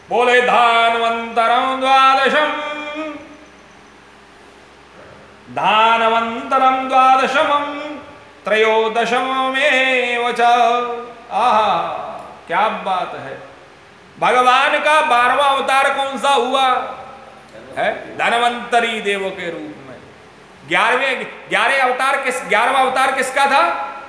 बोले धानवंतरम द्वादशम, धानवंतरम द्वादशमम त्रयोदशमेव च। आहा, क्या बात है। भगवान का 12वां अवतार कौन सा हुआ है? धनवंतरी देव के रूप में। 11वां अवतार किसका था?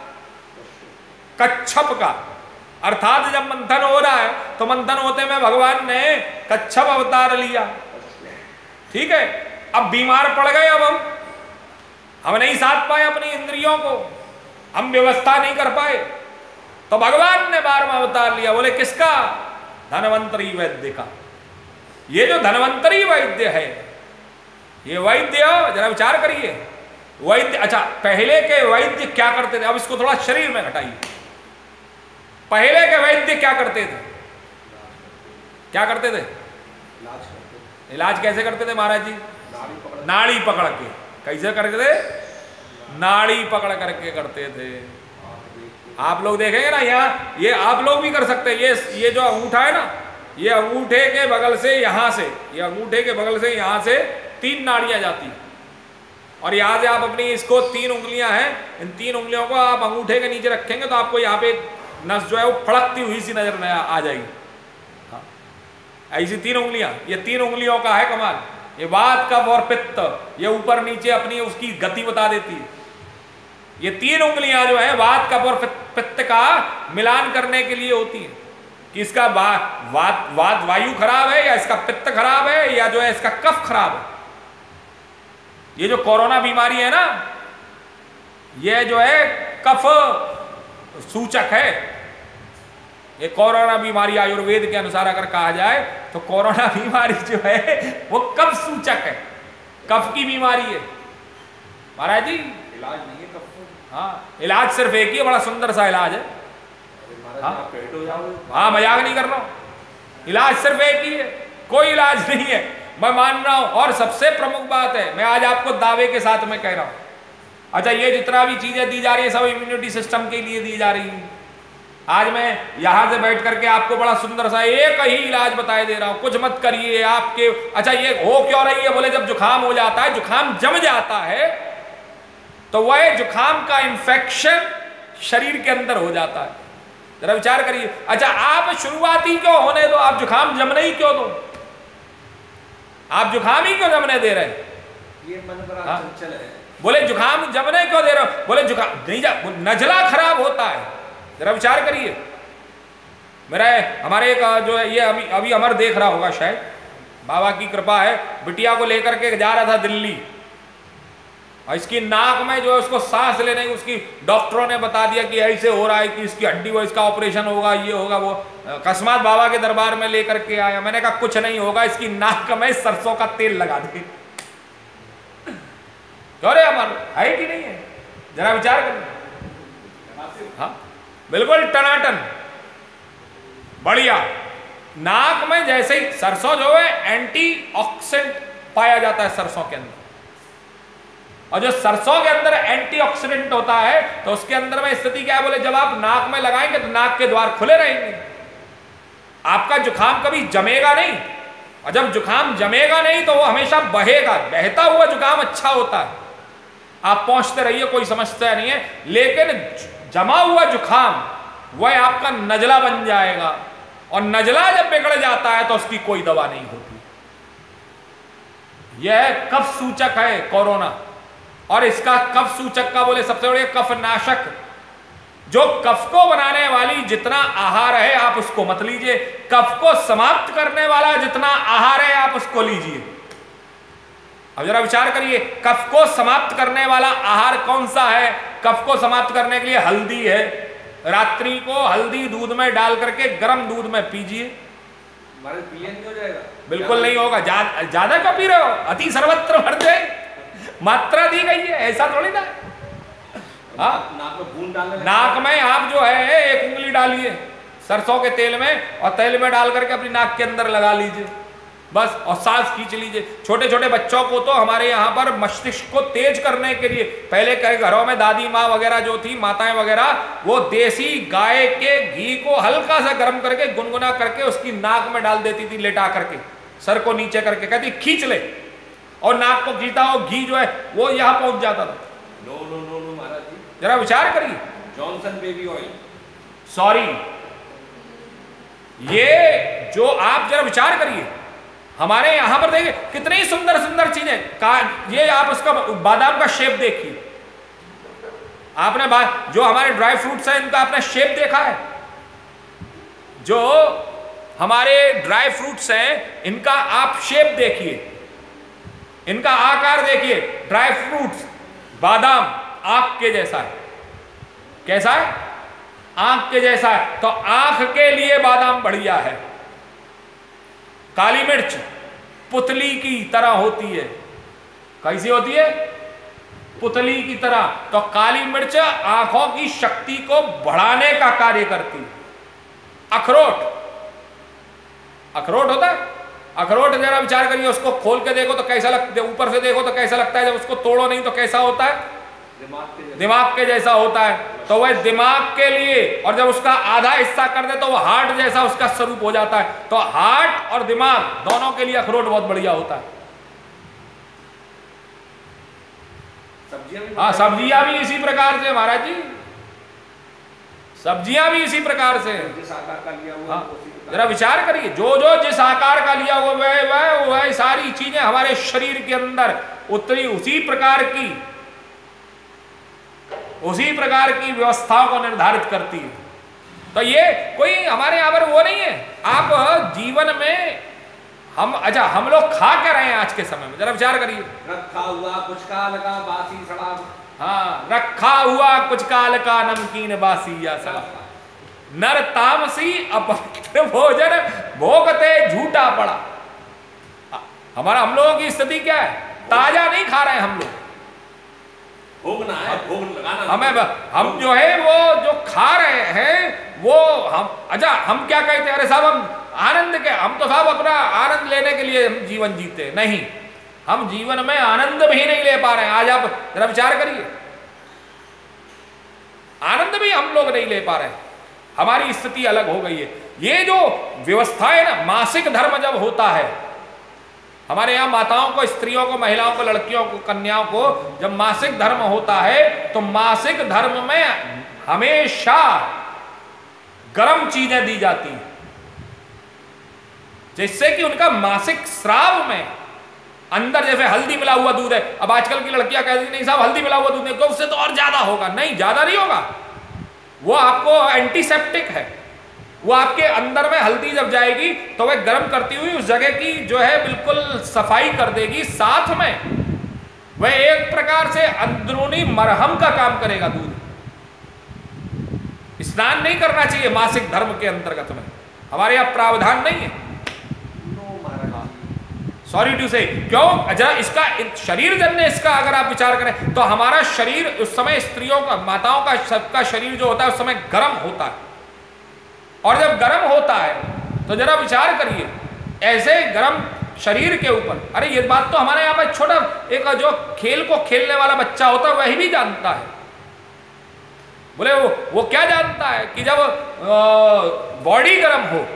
कच्छप का। अर्थात जब मंथन हो रहा है तो मंथन होते में भगवान ने कच्छप अवतार लिया। ठीक है, अब बीमार पड़ गए, अब हम नहीं साध पाए अपनी इंद्रियों को, हम व्यवस्था नहीं कर पाए, तो भगवान ने 12वां अवतार लिया। बोले किसका? धनवंतरी वैद्य का। ये जो धनवंतरी वैद्य है, ये वैद्य जरा विचार करिए। वैद्य, अच्छा पहले के वैद्य क्या करते थे? अब इसको थोड़ा शरीर में घटाइए। पहले के वैद्य क्या करते थे? क्या करते थे? इलाज कैसे करते थे महाराज जी? नाड़ी पकड़ के। कैसे करते थे? नाड़ी पकड़ करके करते थे। आप लोग देखेंगे ना यहाँ, ये आप लोग भी कर सकते हैं। ये जो अंगूठा है ना, ये अंगूठे के बगल से यहाँ से, ये अंगूठे के बगल से यहाँ से 3 नाड़ियाँ जाती हैं, और यहाँ से आप अपनी इसको 3 उंगलियाँ हैं, इन 3 उंगलियों को आप अंगूठे के नीचे रखेंगे तो आपको यहाँ पे नस जो है वो फड़कती हुई सी नजर आ जाएगी। हाँ, ऐसी 3 उंगलियाँ, ये 3 उंगलियों का है कमाल। ये वात, कफ और पित्त, ये ऊपर नीचे अपनी उसकी गति बता देती है। ये 3 उंगलियां जो है वात, कफ और पित्त का मिलान करने के लिए होती है कि इसका वात वायु खराब है या इसका पित्त खराब है या जो है इसका कफ खराब है। ये जो कोरोना बीमारी है ना, ये जो है कफ सूचक है। ये कोरोना बीमारी आयुर्वेद के अनुसार अगर कहा जाए तो कोरोना बीमारी जो है वो कफ सूचक है, कफ की बीमारी है महाराज जी। इलाज नहीं है कफ। हाँ, इलाज सिर्फ एक ही, बड़ा सुंदर सा इलाज है। हाँ, मजाक नहीं कर रहा हूँ, इलाज सिर्फ एक ही है, कोई इलाज नहीं है, मैं मान रहा हूँ। और सबसे प्रमुख बात है, मैं आज आपको दावे के साथ मैं कह रहा हूँ, अच्छा ये जितना भी चीजें दी जा रही है सब इम्यूनिटी सिस्टम के लिए दी जा रही है। आज मैं यहां से बैठ करके आपको बड़ा सुंदर सा एक ही इलाज बताए दे रहा हूं, कुछ मत करिए आपके। अच्छा ये हो क्यों रही है? बोले जब जुकाम हो जाता है, जुकाम जम जाता है तो वह जुकाम का इन्फेक्शन शरीर के अंदर हो जाता है। जरा विचार करिए। अच्छा आप शुरुआती क्यों होने दो, आप जुकाम जमने ही क्यों दो? आप जुकाम ही क्यों जमने दे रहे? ये मन बड़ा चंचल है। बोले जुकाम जमने क्यों दे रहे हो? बोले जुकाम नहीं नजला खराब होता है। जरा विचार करिए। मेरा हमारे एक जो है ये अभी अमर देख रहा होगा शायद, बाबा की कृपा है, बिटिया को लेकर के जा रहा था दिल्ली, और इसकी नाक में जो है उसको सांस लेने की उसकी डॉक्टरों ने बता दिया कि ऐसे हो रहा है कि इसकी हड्डी वो इसका ऑपरेशन होगा, ये होगा वो। अकस्मात बाबा के दरबार में लेकर के आया। मैंने कहा कुछ नहीं होगा, इसकी नाक में सरसों का तेल लगा दे। अरे अमर है कि नहीं है? जरा विचार करिए। हाँ बिल्कुल टनाटन बढ़िया। नाक में जैसे ही सरसों जो है एंटीऑक्सीडेंट पाया जाता है सरसों के अंदर, और जो सरसों के अंदर एंटीऑक्सीडेंट होता है तो उसके अंदर में स्थिति क्या है? बोले जब आप नाक में लगाएंगे तो नाक के द्वार खुले रहेंगे, आपका जुकाम कभी जमेगा नहीं। और जब जुकाम जमेगा नहीं तो वो हमेशा बहेगा, बहता हुआ जुकाम अच्छा होता है, आप पहुंचते रहिए, कोई समस्या नहीं है। लेकिन जमा हुआ जुकाम वह आपका नजला बन जाएगा, और नजला जब बिगड़ जाता है तो उसकी कोई दवा नहीं होती। यह कफ सूचक है कोरोना, और इसका कफ सूचक का बोले सबसे बड़े कफ नाशक, जो कफ को बनाने वाली जितना आहार है आप उसको मत लीजिए, कफ को समाप्त करने वाला जितना आहार है आप उसको लीजिए। अब जरा विचार करिए, कफ को समाप्त करने वाला आहार कौन सा है? कफ को समाप्त करने के लिए हल्दी है, रात्रि को हल्दी दूध में डाल करके गर्म दूध में पीजिए। पीलिया नहीं हो जाएगा? बिल्कुल नहीं होगा। ज्यादा क्यों पी रहे हो? अति सर्वत्र भर जाए, मात्रा दी गई है, ऐसा थोड़ी ना। हाँ, नाक में बूंद डालने, नाक में आप जो है 1 उंगली डालिए सरसों के तेल में, और तेल में डाल करके अपनी नाक के अंदर लगा लीजिए। बस, और सांस खींच लीजिए। छोटे छोटे बच्चों को तो हमारे यहाँ पर मस्तिष्क को तेज करने के लिए पहले के घरों में दादी माँ वगैरह जो थी, माताएं वगैरह, वो देसी गाय के घी को हल्का सा गर्म करके गुनगुना करके उसकी नाक में डाल देती थी, लेटा करके सर को नीचे करके, कहती खींच ले, और नाक को खींचता हो, घी जो है वो यहाँ पहुंच जाता था। नो नो नो नो महाराज जी, जरा विचार करिए। जॉनसन बेबी ऑयल, सॉरी, ये जो आप जरा विचार करिए, हमारे यहां पर देखिए कितनी सुंदर सुंदर चीजें का, ये आप उसका बादाम का शेप देखिए, आपने जो हमारे ड्राई फ्रूट्स हैं इनका आपने शेप देखा है? जो हमारे ड्राई फ्रूट्स हैं इनका आप शेप देखिए, इनका आकार देखिए। ड्राई फ्रूट्स, बादाम आंख के जैसा है। कैसा है? आंख के जैसा है। तो आंख के लिए बादाम बढ़िया है। काली मिर्च पुतली की तरह होती है। कैसी होती है? पुतली की तरह। तो काली मिर्च आंखों की शक्ति को बढ़ाने का कार्य करती है। अखरोट, अखरोट होता है, अखरोट जरा विचार करिए, उसको खोल के देखो तो कैसा लगता है, ऊपर से देखो तो कैसा लगता है, जब उसको तोड़ो नहीं तो कैसा होता है? दिमाग के जैसा होता है। तो वह दिमाग के लिए, और जब उसका आधा हिस्सा कर दे तो वह हार्ट जैसा उसका स्वरूप हो जाता है। तो हार्ट और दिमाग दोनों के लिए अखरोट बहुत बढ़िया होता है। हाँ, सब्जियां भी इसी प्रकार से महाराज जी, सब्जियां भी इसी प्रकार से। हाँ, जरा विचार करिए, जो जो जिस आकार का लिया हुआ वह सारी चीजें हमारे शरीर के अंदर उतरी उसी प्रकार की व्यवस्थाओं को निर्धारित करती है। तो ये कोई हमारे यहाँ पर वो नहीं है। आप जीवन में हम लोग खा क्या रहे हैं आज के समय में, जरा विचार करिए। रखा हुआ कुछ काल का बासी सड़ा। हाँ, रखा हुआ कुछ काल का नमकीन बासी या सड़ा। नर तामसी अपवित्र भोजन भोगते झूठा पड़ा। हम लोगों की स्थिति क्या है? ताजा नहीं खा रहे हैं हम लोग, भोगना है, भोग लगाना। हम जो है वो जो खा रहे हैं वो हम क्या कहते हैं? अरे साहब हम आनंद के, हम तो साहब अपना आनंद लेने के लिए हम जीवन जीते। नहीं, हम जीवन में आनंद भी नहीं ले पा रहे हैं। आज आप जरा विचार करिए, आनंद भी हम लोग नहीं ले पा रहे हैं। हमारी स्थिति अलग हो गई है। ये जो व्यवस्था है ना, मासिक धर्म जब होता है, हमारे यहाँ माताओं को, स्त्रियों को, महिलाओं को, लड़कियों को, कन्याओं को जब मासिक धर्म होता है तो मासिक धर्म में हमेशा गर्म चीजें दी जाती हैं, जिससे कि उनका मासिक स्राव में अंदर, जैसे हल्दी मिला हुआ दूध है। अब आजकल की लड़कियां कहती नहीं साहब हल्दी मिला हुआ दूध नहीं, तो उससे तो और ज्यादा होगा। नहीं, ज्यादा नहीं होगा, वो आपको एंटीसेप्टिक है। वो आपके अंदर में हल्दी जब जाएगी तो वह गर्म करती हुई उस जगह की जो है बिल्कुल सफाई कर देगी। साथ में वह एक प्रकार से अंदरूनी मरहम का काम करेगा। दूध स्नान नहीं करना चाहिए मासिक धर्म के अंतर्गत में, हमारे यहाँ प्रावधान नहीं है। सॉरी टू से, क्यों? जरा इसका शरीर जन्य, इसका अगर आप विचार करें तो हमारा शरीर उस समय, स्त्रियों का, माताओं का, सबका शरीर जो होता है उस समय गर्म होता है। और जब गर्म होता है तो जरा विचार करिए, ऐसे गर्म शरीर के ऊपर, अरे ये बात तो हमारे यहाँ पर छोटा एक जो खेल को खेलने वाला बच्चा होता है वही भी जानता है। बोले वो क्या जानता है कि जब बॉडी गर्म हो,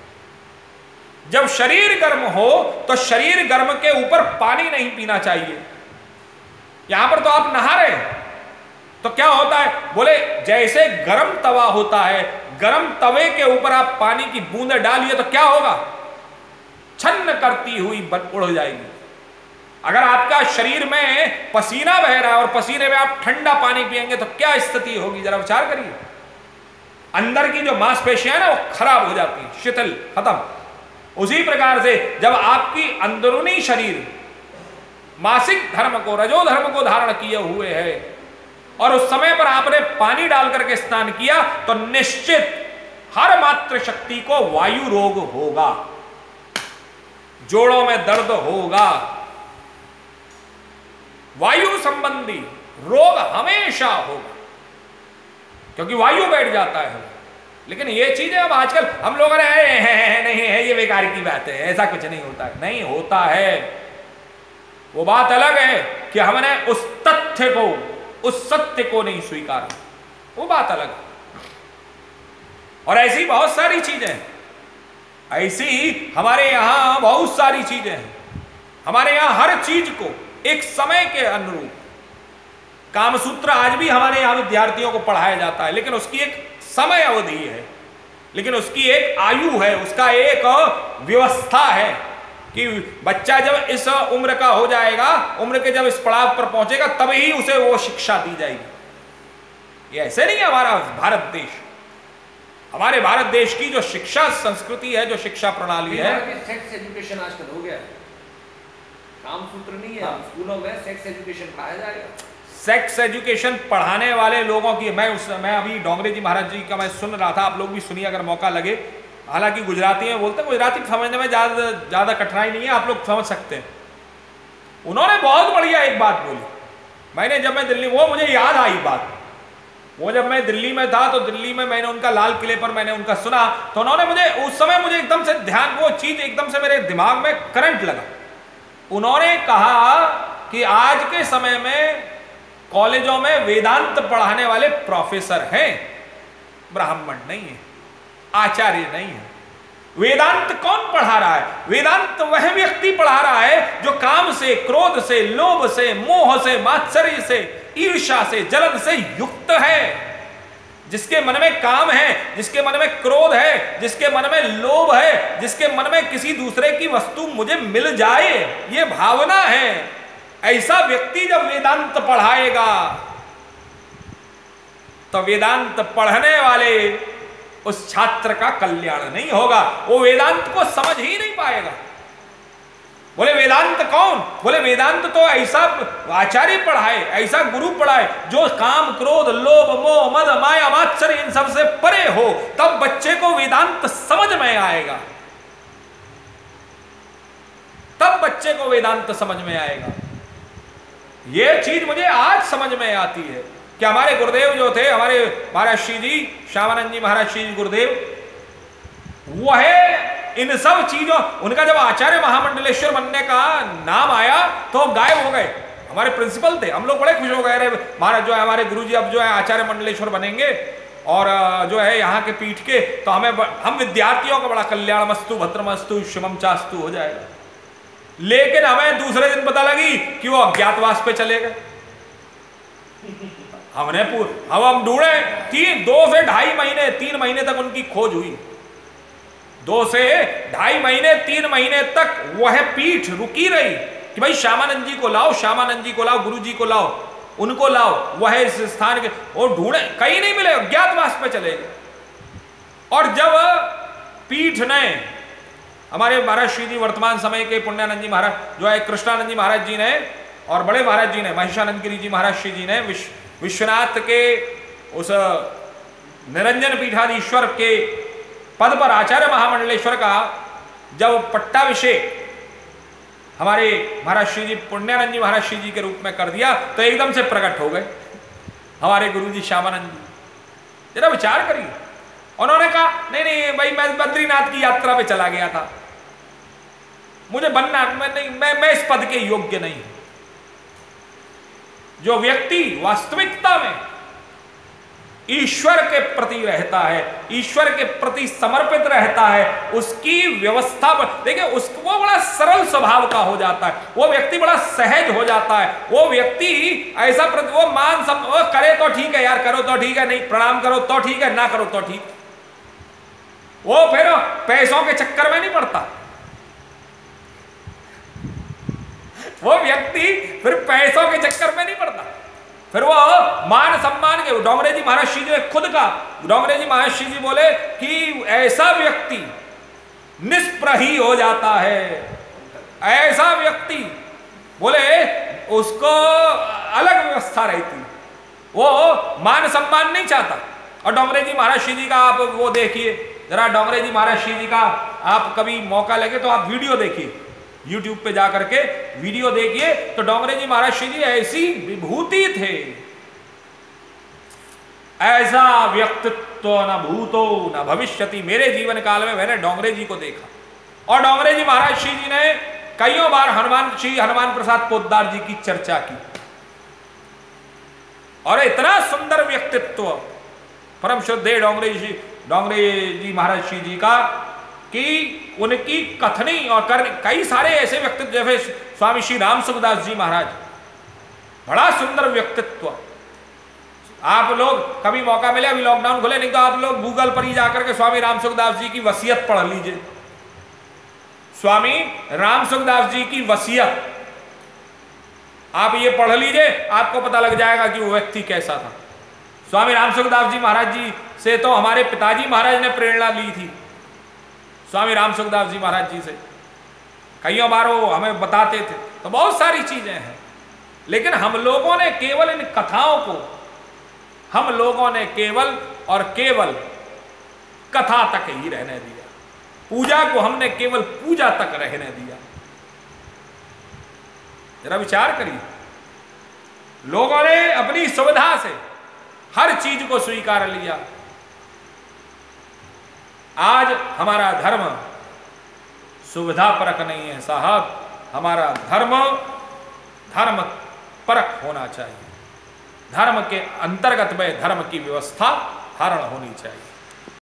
जब शरीर गर्म हो तो शरीर गर्म के ऊपर पानी नहीं पीना चाहिए। यहां पर तो आप नहा रहे हैं तो क्या होता है? बोले जैसे गर्म तवा होता है, गर्म तवे के ऊपर आप पानी की बूंदें डालिए तो क्या होगा? छन्न करती हुई उड़ जाएगी। अगर आपका शरीर में पसीना बह रहा है और पसीने में आप ठंडा पानी पिएंगे तो क्या स्थिति होगी? जरा विचार करिए। अंदर की जो मांसपेशियां ना वो खराब हो जाती है, शिथिल, खत्म। उसी प्रकार से जब आपकी अंदरूनी शरीर मासिक धर्म को, रजो धर्म को धारण किए हुए है और उस समय पर आपने पानी डाल करके स्नान किया तो निश्चित हर मात्र शक्ति को वायु रोग होगा, जोड़ों में दर्द होगा, वायु संबंधी रोग हमेशा होगा, क्योंकि वायु बैठ जाता है। लेकिन ये चीजें अब आजकल हम लोग नहीं है, ये बेकार की बात है, ऐसा कुछ नहीं होता। नहीं होता है। वो बात अलग है कि हमने उस तथ्य को, उस सत्य को नहीं स्वीकारा, वो बात अलग है। और ऐसी बहुत सारी चीजें हैं, ऐसी हमारे यहां बहुत सारी चीजें हैं। हमारे यहां हर चीज को एक समय के अनुरूप, कामसूत्र आज भी हमारे यहां विद्यार्थियों को पढ़ाया जाता है, लेकिन उसकी एक समय अवधि है, लेकिन उसकी एक आयु है, उसका एक व्यवस्था है कि बच्चा जब इस उम्र का हो जाएगा, उम्र के जब इस पड़ाव पर पहुंचेगा, तभी उसे वो शिक्षा दी जाएगी। ये ऐसे नहीं है हमारा भारत देश। हमारे भारत देश की जो शिक्षा संस्कृति है, जो शिक्षा प्रणाली है, सेक्स एजुकेशन आजकल हो गया है, कामसूत्र नहीं है। स्कूलों में सेक्स एजुकेशन पढ़ाया जाएगा। सेक्स एजुकेशन पढ़ाने वाले लोगों की मैं अभी डोंगरे जी महाराज जी का मैं सुन रहा था, आप लोग भी सुनिए अगर मौका लगे। हालांकि गुजराती में बोलते हैं, गुजराती समझने में ज़्यादा कठिनाई नहीं है, आप लोग समझ सकते हैं। उन्होंने बहुत बढ़िया एक बात बोली। मैंने जब मैं दिल्ली, वो मुझे याद आई बात, वो जब मैं दिल्ली में था तो दिल्ली में मैंने उनका लाल किले पर मैंने उनका सुना, तो उन्होंने मुझे उस समय मुझे एकदम से ध्यान, वो चीज़ एकदम से मेरे दिमाग में करंट लगा। उन्होंने कहा कि आज के समय में कॉलेजों में वेदांत पढ़ाने वाले प्रोफेसर हैं, ब्राह्मण नहीं है, आचार्य नहीं है। वेदांत कौन पढ़ा रहा है? वेदांत वह व्यक्ति पढ़ा रहा है जो काम से, क्रोध से, लोभ से, मोह से, मात्सर्य से, ईर्ष्या से, जलन से युक्त है। जिसके मन में काम है, जिसके मन में क्रोध है, जिसके मन में लोभ है, जिसके मन में किसी दूसरे की वस्तु मुझे मिल जाए, ये भावना है, ऐसा व्यक्ति जब वेदांत पढ़ाएगा तो वेदांत पढ़ने वाले उस छात्र का कल्याण नहीं होगा। वो वेदांत को समझ ही नहीं पाएगा। बोले वेदांत कौन? बोले वेदांत तो ऐसा आचार्य पढ़ाए, ऐसा गुरु पढ़ाए जो काम, क्रोध, लोभ, मोह, मद, माया, मात्सर्य इन सब से परे हो, तब बच्चे को वेदांत समझ में आएगा, तब बच्चे को वेदांत समझ में आएगा। यह चीज मुझे आज समझ में आती है कि हमारे गुरुदेव जो थे, हमारे महाराज श्री जी, श्यामानंद जी महाराज श्री जी गुरुदेव, वह इन सब चीजों, उनका जब आचार्य महामंडलेश्वर बनने का नाम आया तो गायब हो गए। हमारे प्रिंसिपल थे, हम लोग बड़े खुश हो गए, अरे महाराज जो है हमारे गुरुजी अब जो है आचार्य मंडलेश्वर बनेंगे और जो है यहाँ के पीठ के, तो हम विद्यार्थियों का बड़ा कल्याणमस्तु, भद्रमस्तु, शिवम चास्तु हो जाएगा। लेकिन हमें दूसरे दिन पता लगी कि वो अज्ञातवास पे चले गए। हम ढूंढे 2 से 2.5 महीने, 3 महीने तक उनकी खोज हुई। 2 से 2.5 महीने, 3 महीने तक वह पीठ रुकी रही कि भाई श्यामानंद जी को लाओ, श्यामानंद जी को लाओ, गुरु जी को लाओ, उनको लाओ। वह इस स्थान के, और ढूंढे, कहीं नहीं मिले, अज्ञातवास पे चले गए। और जब पीठ ने, हमारे महाराज श्री जी वर्तमान समय के पुण्यानंद जी महाराज जो है, कृष्णानंद जी महाराज जी ने और बड़े महाराज जी ने, महिषानंद गिरी जी महाराज श्री जी ने विश्वनाथ के उस निरंजन पीठाधीश्वर के पद पर आचार्य महामंडलेश्वर का जब पट्टाभिषेक हमारे महाराज श्री जी पुण्यानंद जी महाराज श्री जी के रूप में कर दिया, तो एकदम से प्रकट हो गए हमारे गुरु जी श्यामानंद जी। जरा विचार करिए। उन्होंने कहा नहीं नहीं भाई, मैं बद्रीनाथ की यात्रा पे चला गया था, मुझे बनना, मैं इस पद के योग्य नहीं हूं। जो व्यक्ति वास्तविकता में ईश्वर के प्रति रहता है, ईश्वर के प्रति समर्पित रहता है, उसकी व्यवस्था पर देखिए, वो बड़ा सरल स्वभाव का हो जाता है, वो व्यक्ति बड़ा सहज हो जाता है। वो व्यक्ति ऐसा वो वो करे तो ठीक है यार, करो तो ठीक है, नहीं प्रणाम करो तो ठीक है, ना करो तो ठीक। वो फिर पैसों के चक्कर में नहीं पड़ता। वो व्यक्ति फिर पैसों के चक्कर में नहीं पड़ता, फिर वो मान सम्मान के, डोंगरे जी महाराज श्री जी ने खुद कहा, डोंगरे जी महाराज श्री जी बोले कि ऐसा व्यक्ति निष्प्रही हो जाता है, ऐसा व्यक्ति बोले उसको अलग व्यवस्था रहती, वो मान सम्मान नहीं चाहता। और डोंगरे जी महाराज श्री जी का आप वो देखिए जरा, डोंगरे जी महाराज श्री जी का आप कभी मौका लगे तो आप वीडियो देखिए, YouTube पे जा करके वीडियो देखिए, तो डोंगरे जी महाराज श्री जी ऐसी विभूति थे, ऐसा व्यक्तित्व न भूतो न भविष्यति। मेरे जीवन काल में मैंने डोंगरे जी को देखा, और डोंगरे जी महाराज श्री जी ने कईयों बार श्री हनुमान प्रसाद पोद्दार जी की चर्चा की। और इतना सुंदर व्यक्तित्व परम श्रद्धेय डोंगरे जी महाराज श्री जी का कि उनकी कथनी और करनी, कई सारे ऐसे व्यक्तित्व जैसे स्वामी श्री राम सुखदास जी महाराज, बड़ा सुंदर व्यक्तित्व। आप लोग कभी मौका मिले, अभी लॉकडाउन खुले, नहीं तो आप लोग गूगल पर ही जाकर के स्वामी राम सुखदास जी की वसीयत पढ़ लीजिए। स्वामी राम सुखदास जी की वसीयत आप ये पढ़ लीजिए, आपको पता लग जाएगा कि वो व्यक्ति कैसा था। स्वामी राम सुखदास जी महाराज जी से तो हमारे पिताजी महाराज ने प्रेरणा ली थी, स्वामी राम सुखदास जी महाराज जी से कईयों बार वो हमें बताते थे। तो बहुत सारी चीजें हैं, लेकिन हम लोगों ने केवल इन कथाओं को, हम लोगों ने केवल और केवल कथा तक ही रहने दिया, पूजा को हमने केवल पूजा तक रहने दिया। जरा विचार करिए, लोगों ने अपनी सुविधा से हर चीज को स्वीकार लिया। आज हमारा धर्म सुविधा परक नहीं है साहब, हमारा धर्म परक होना चाहिए। धर्म के अंतर्गत में धर्म की व्यवस्था धारण होनी चाहिए।